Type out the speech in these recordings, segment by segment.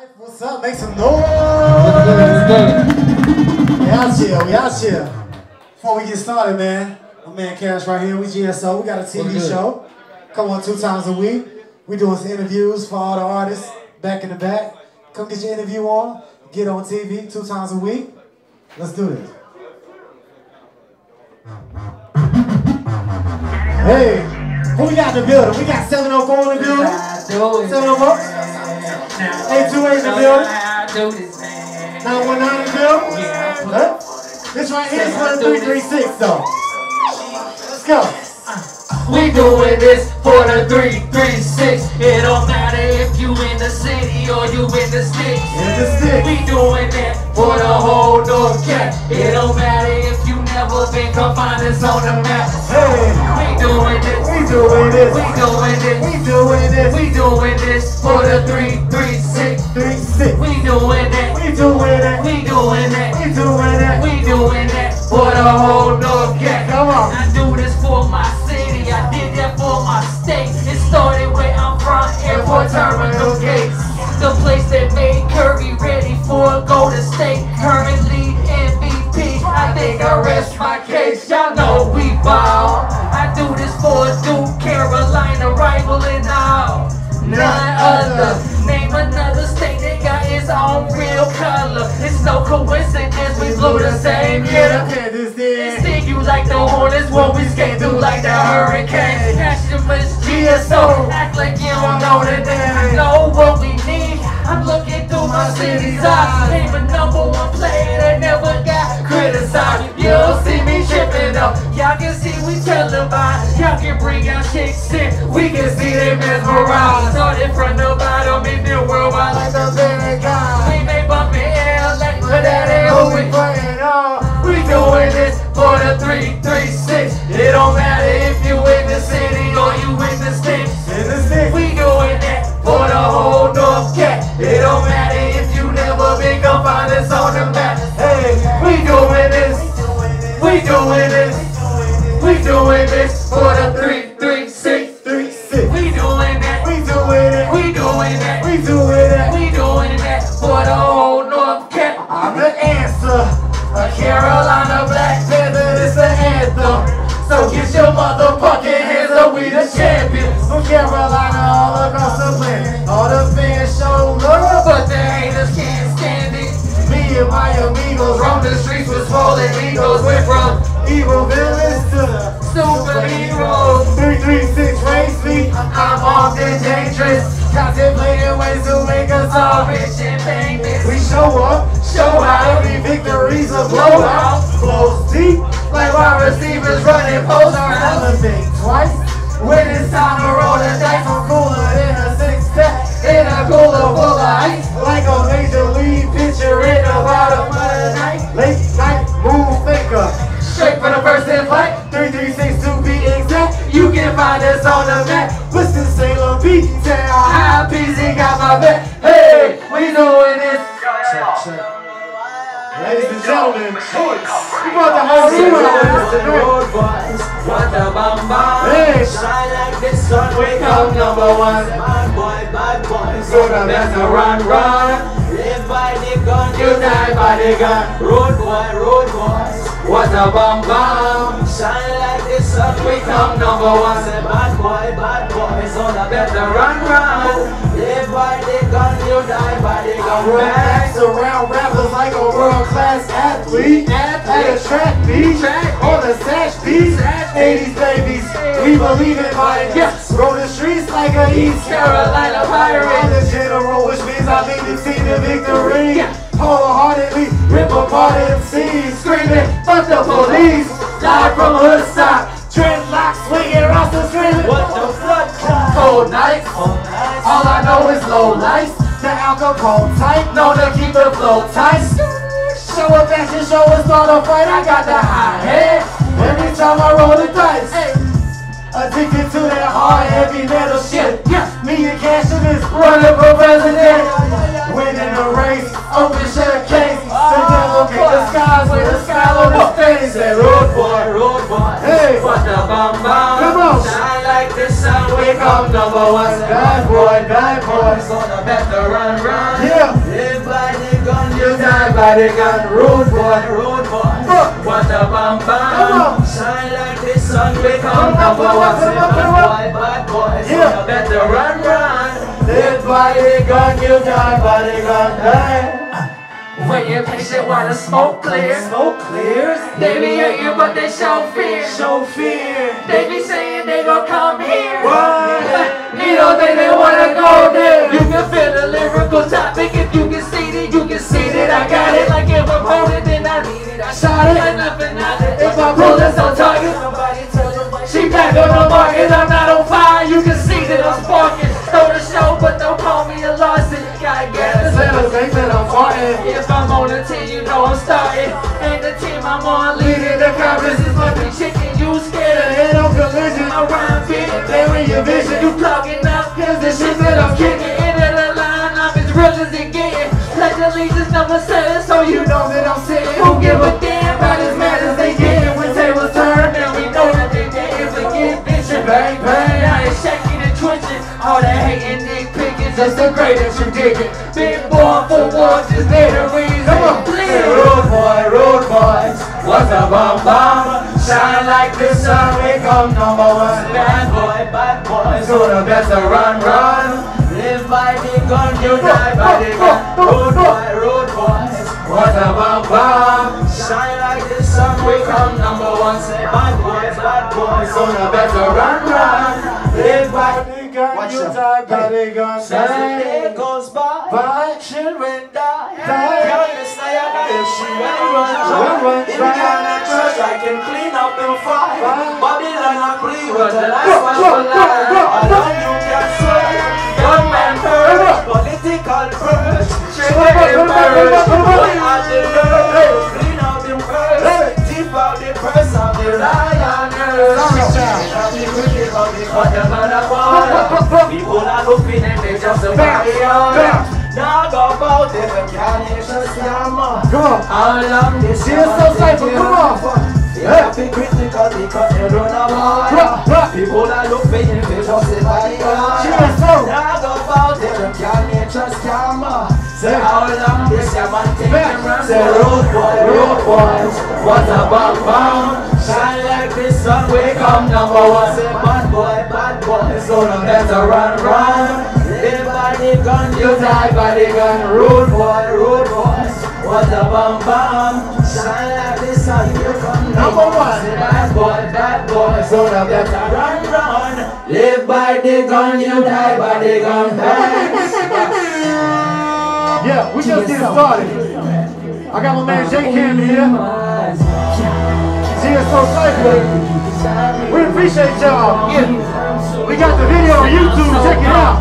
Life, what's up? Make some noise! We out here. Before we get started, man, my man Cash right here. We GSO. We got a TV show. Come on 2 times a week. We doing some interviews for all the artists back in the back. Come get your interview on. Get on TV 2 times a week. Let's do this. Hey, who we got in the building? We got 704 in the building. 704. 828 in the building. 919 in the building. Huh? This right here is for the 336 though. Let's go. We doing this for the 336. It don't matter if you in the city or you in the sticks. We doing that for the whole North Cat. It don't matter if you never been, come find us on the map. Hey, we doing this. We doing this. We doing this. We doing this. We doing this for the 336. 36. We doing that. We doing that. We doing that. We doing that. We doing that for the whole North Cat. Come on. I do this for my city. I did that for my state. It started where I'm from, Airport Terminal Gates. The place that made Curry ready for a Golden State. Currently MVP. I think I rest my case. Y'all know we ball. I do this for Duke, Carolina, rival and all. None other. Name another state that got its own real color. It's no coincidence we blew the same year. Sting you like the Hornets when we skate through like the Hurricane. Nationalist GSO, act like you don't know the name. I know what we need. I'm looking through my city's eyes. Name a #1 player that never got criticized. You don't see me tripping up. Y'all can see we televised. Y'all can bring out chicks in. We can see them mesmerized. Started from the bottom in the world like the very guy. We may bump in LA, but that ain't who we playing on. We doing this for the 336. It don't matter if you in the city or you in the sticks. We doing that for the whole North Cat. It don't matter if you never been, come find us on the map. Hey, we doing this. We doing this. We doing this for the 336. 36. We doing that. We doing it. We doing that. We doing that. We doing that for the whole North Cat. I'm the answer. A Carolina Black Panther, it's an anthem. So get your motherfucking hands up, we the champions. From Carolina all across the planet. All the fans show love, but the haters can't stand it. me and my amigos Roam the streets with swollen egos. Went from evil villains to superheroes. 336 race me. I'm often dangerous, contemplating ways to make us all rich and famous. We show up, Show out, every victory's a blowout. Flows deep, like wide receivers running post routes. elevate twice. When it's time to roll the dice, I'm cooler than a 6-pack. in a cooler full of ice. Like a major league pitcher in the bottom of the night. Late night move faker. Straight for the first in flight. 336 to be exact. You can find us on the map. Listen, Salem Beach Town. High PZ got my back. Hey, we doing this. Ladies and gentlemen, we brought the whole team out with us tonight. What the bamba? Hey, Shine like the sun, we come #1. Bad boy, so the best to run. Live by the gun, unite by the gun. Road boys, what the bamba? Shine like the sun, we come #1. Say bad boy, so the best to run. Live by the gun, unite by the gun. Racks around rappers like a world-class athlete. At a track beat, on the sash beat. 80s babies, we believe in mine. Yes. Roll the streets like a East Carolina I'm pirate. the general, which means I lead the team to victory. Wholeheartedly rip apart MCs, screaming, fuck the police. Live from Hoodside. Dreadlocks swinging across the street. What the fuck? Cold nights. All I know is low lights. The alcohol tight, known to keep the flow tight. Show up action, show us start a fight. I got the high head every time I roll the dice. Addicted to that hard, heavy metal shit. Me and Cashin is running for president. Winning the race, open shut case. The devil make the skies with a smile on his face. Say road boy. Hey, What the bamba? Come on. Shine like the sun, we come #1. bad boy, bad boy. So the better run. Yeah. by the gun. Road boy. What a bam bam. Shine like the sun, we come number one. Bad boys, you better run. Live by the gun, you die by the gun. Die. When you're patient while the smoke clears. They be hating but they show fear. They be saying they gon' come here. You don't think they wanna go there. You can feel the lyrical topic. If you can see that I got it. Like if I'm holding then I need it. I shot it like nothing. If I pull this on target, she back on the market. I'm not on fire. You can see that I'm sparking. Throw the show but don't call me a Larson. Gotta get this little thing that I'm farting. If I'm on the team, you know I'm starting. And the team I'm on leading the conference is my big chicken. You scared of head on collision. I rhyme big, bury your vision. You clogging up, cause the shit that I'm kicking. Into the line, I'm as real as it getting. Pledge allegiance number 7, so you know that I'm sitting. Who give a damn about as mad as they getting? When tables turn, and we know that they didn't forget bitchin'. Bang, bang, I ain't shaking and twitching. All that hating, dick picking, just the great that you digging. Big boy for war, just need a reason. Come on, please. Road boys, what's a bam bam? Shine like the sun, we come number one. Bad boys, so the best to run. Live by the gun, you die by the gun. Road boys, what's a bam bam? Shine like the sun, we come number one. Say bad boys, so the best to run. Live by the gun, you die by the gun. As the day goes by, children die. If she run, in Ghana church I can clean up the fire. Babylon I plea with the last one for life. Along you can swear, gunman purge, political purge, children purge. Boy out the nerve, clean out the purse, deep out the purse of the lioness. People are looking and they just survive. Now go about it, but can't just come on. How long this year so cycle, come on. They have been critical because they don't know. People are looking and they just survive. Now go about it, but can't just come on. Say how long this year man take them run. Say road boys, what a bam bam. Shine like the sun, we come number one. Say bad boy, so the better run. Live by the gun, you die by the gun. Road boys, what a bam bam. Shine like the sun, you come number one. Say bad boy, so the better run. Live by the gun, you die by the gun. Yeah, we just getting started. I got my man J Cam here. GSO Cypher. We appreciate y'all. We got the video on YouTube, check it out.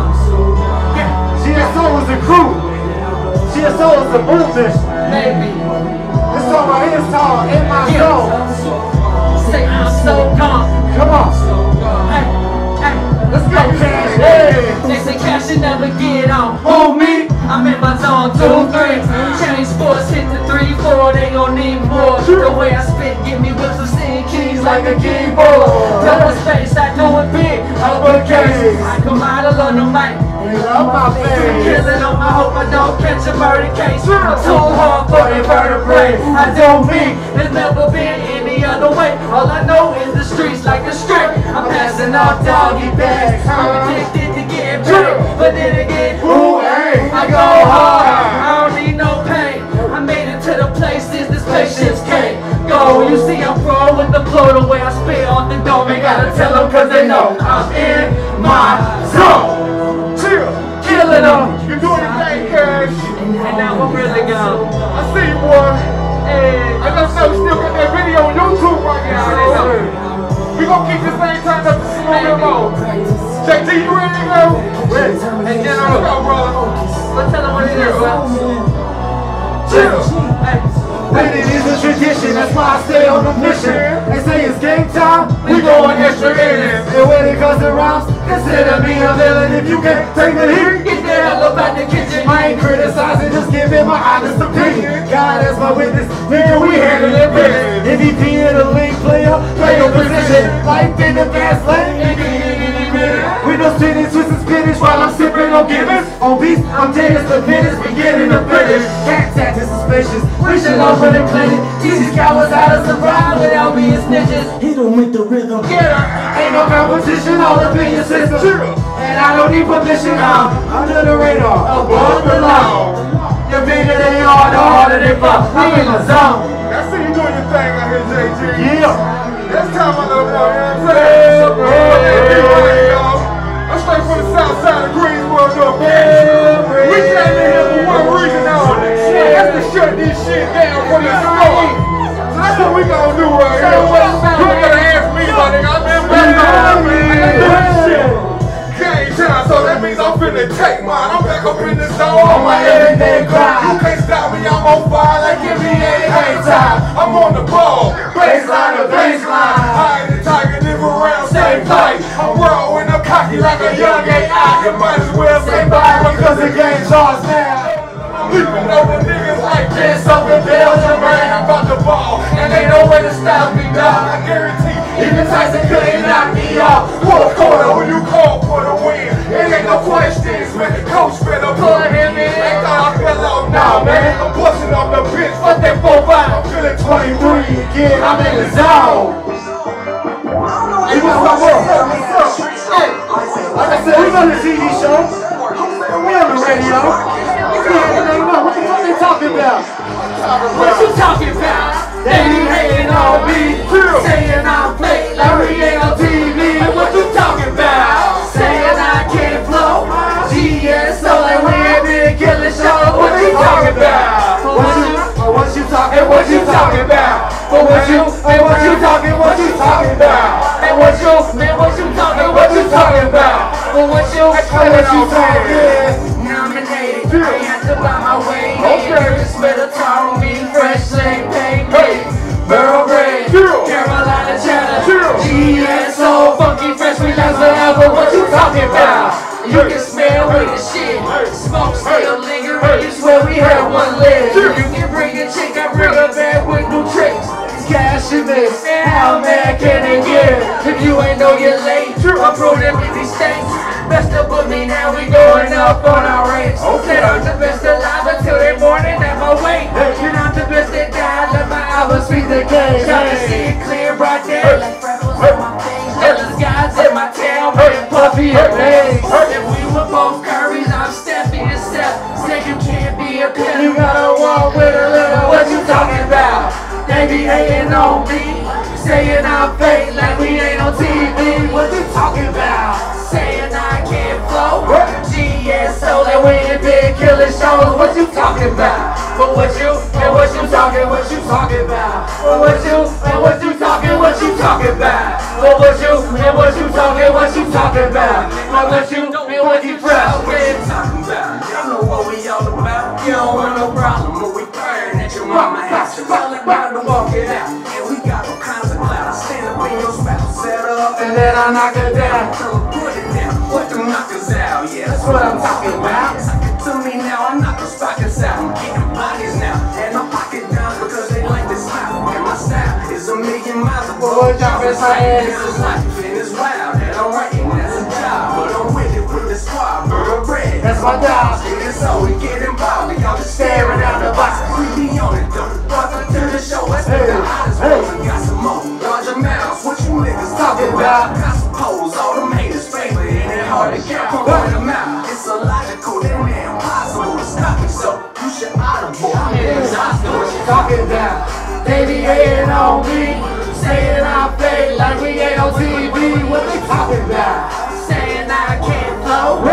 GSO is the crew. GSO is the movement. This song right here is called In My Soul. Say I'm so calm. Come on. Let's go, Cash. Hey. They say cash should never get on. Hold me. I'm in my zone 2-3. Change sports, hit the 3-4. They gon' need more. The way I spit, give me whips of singing keys like a keyboard. Double space, I do it big. Uppercase. I come out of London, mic. Love my face. Killing on, I hope I don't catch a murder case. I'm too hard for invertebrate. I do me. There's never been any other way. All I know is the streets like a strip. I'm passing off doggy bags. I'm addicted to getting paid, but then again, Who ain't? I go hard. I don't need no pain. I made it to the places this patience can't go. You see, I'm pro with the flow. The way I spit off the dome, ain't gotta tell them 'cause they know I'm in my zone. Killing them. You doing your thing, Cash. And now I'm really gone. I see you, boy. Hey, I just know we still got that video on YouTube right now. We gonna keep this thing turned up to slow and low. JT, you ready to go? Ready. And then Let's go, brother. let's tell them what it is, bro. Chill. Winning is a tradition, that's why I stay on the mission. They say it's game time, we going extra innings. And when it comes to rhymes, consider me a villain. If you can't take the heat, Get the hell up out the kitchen. I ain't criticizing, just giving my honest opinion. God as my witness, nigga, we handle it business. MVP in the league player, play your position. Life in the fast lane. We no spinach, twisting spinach while I'm sipping on Gibbons. On beats, I'm dead as the minutes, beginning to finish. Cat tat, this is motivations. We should go for the clinic. These cowards how to survive without being snitches. Hit 'em with the rhythm. Get up. Ain't no competition all up in your system. And I don't need permission. I'm under the radar, above the law. The bigger they are, the harder they fall. I'm in the zone. I see you doing your thing out here, JG. Yeah. That's time, my little boy, you know what I'm saying? I'm straight from the south side of Greensboro, North Carolina. We came in here for one reason only. That's to shut this shit down for the store. So that's what we gonna do right here. You ain't gotta ask me about it. I've been waiting on me. Game time, so that means I'm finna take mine. I'm back up in the zone on my everyday grind. You can't stop me, I'm on fire like NBA time. I'm on the ball, baseline to baseline. High the tiger, live around, same fight. I'm raw and I'm cocky like a young AI. You might as well say bye because the game's ours now. Leaping over niggas like this, something Belgium, man. I'm about the ball, and ain't no way to stop me, dog. I guarantee, even Tyson couldn't knock me off. Fourth quarter, who you call for the win? It ain't no questions, man. The coach better put him in. They thought I fell out, nah, man. I'm busting off the bench, fuck that 4-5. I'm feeling 23 again, I'm in the zone. Hey, what's up? Hey, like I said, we on the TV show. We on the radio. What the fuck they talking about? What you talking about? They be hating on me, saying I'm fake like we ain't on TV. What you talking about? Saying I can't flow. GSO like we ain't been killing shows. What you talking about? What you talking? What you talking about? But what you talking? What you talking about? And what you talking? What you talking about? But what you talking? Nominated, I have to buy my way. Okay, smell the tar on me, fresh champagne. Hey, Burl Red, Carolina cheddar, GSO, funky fresh, we last forever. What you talking about? You can smell with the shit. Smoke still lingering. You swear we had one leg. You can bring a chick, I bring her back with new tricks. Cash in this, how mad can it get? If you ain't know you're late, I'm pro them in these states. Best up with me now, we going up on our rates. Said I'm the best alive until they morning at my weight. You're not the best that died, let my album speak the game. Try to see it clear right there, like freckles on my face. Jealous guys in my town, being puffy and legs. If we were both Currys, I'm stepping to step. Say you can't be a pimp, You gotta walk with a little. what you talking about? They be hating on me, saying I'm fake like we ain't on TV. What you talking about? Saying I can't flow. GSO like we ain't been killing shows. What you talking about? But what you talking? What you talking about? But what you talking? What you talking about? But what you talking? What you talking about? But what you proud with? Talking about? Y'all know what we all about. You don't want no problem, but we firing at your mama house. You all about to walk it out. And we got all kinds of clouds. Stand up in your spouse, set up, And then I knock it down. tell her put it down. What them knockers out? Yeah, That's what I'm talking about. Talk it to me now, I'm knocking pockets out. I'm getting bodies now, and I'm pocket down because they like this style. And my style is a million miles Boy, jump inside. This is life, and it's wild, and I'm writing as a job. But I'm with it with the squad, Burl Red. That's my dog. And so we get involved, y'all just staring down the box. We be on it, though. Welcome to the show, let's Hey, the hottest hey. ones. We got some more larger mouths. What you niggas Talking talking about? about? Got some hoes, all them haters favorite, and it hard to get from point them out. It's illogical, then impossible to stop me, so you should audible. I'm in the hospital, what you Talking about. They be hating on me, saying I'm fake like we ain't on TV. What they talking about? saying I can't flow.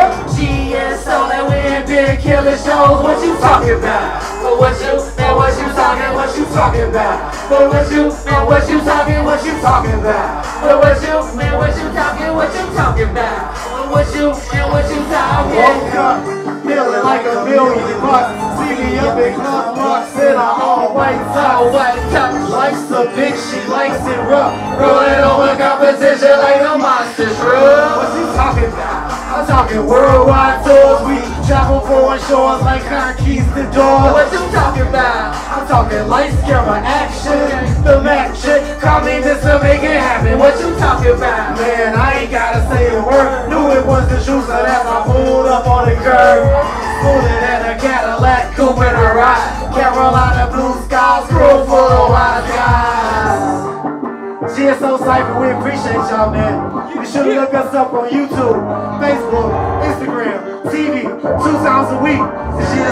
GSO like we ain't been Killing shows. What you talking about? But what you talking? What you talking about? But what you talking? What you talking about? But what you talking? What you talking about? But what you talking? Woke up, feeling like $1 million bucks. See me up in club bucks in a all white top. White top. Likes the big, she likes it rough. Rolling over competition like a monster truck. What you talking about? I'm talking worldwide tours. We travel foreign shores like car keys to doors. What you talking about? I'm talking lights, camera, action. The Mac shit, call me just to make it happen. What you talking about? Man, I ain't gotta say a word. Knew it was the truth, so that's I pulled up on the curb. Smoother than a Cadillac, coupe in a ride. Carolina blue skies, room full of wise guys. GSO Cypher, we appreciate y'all, man. You should look us up on YouTube, Facebook, Instagram, TV, 2 times a week. This shit